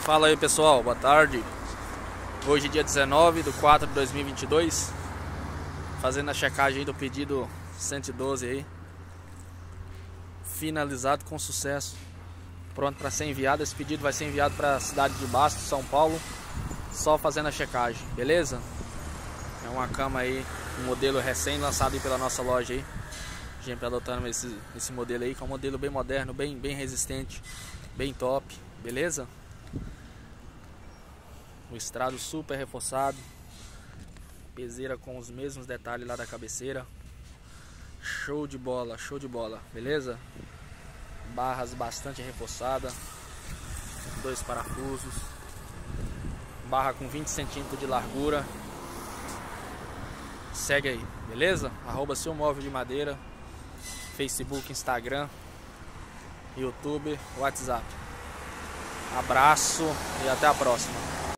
Fala aí pessoal, boa tarde. Hoje dia 19/4/2022, fazendo a checagem aí do pedido 112 aí, finalizado com sucesso, pronto para ser enviado. Esse pedido vai ser enviado para a cidade de Bastos, São Paulo, só fazendo a checagem, beleza? É uma cama aí, um modelo recém lançado aí pela nossa loja aí. A gente tá adotando esse modelo aí, que é um modelo bem moderno, bem resistente, bem top, beleza? O estrado super reforçado, peseira com os mesmos detalhes lá da cabeceira. Show de bola, beleza? Barras bastante reforçada, 2 parafusos, barra com 20 centímetros de largura. Segue aí, beleza? @seu móvel de madeira, Facebook, Instagram, YouTube, WhatsApp. Abraço e até a próxima.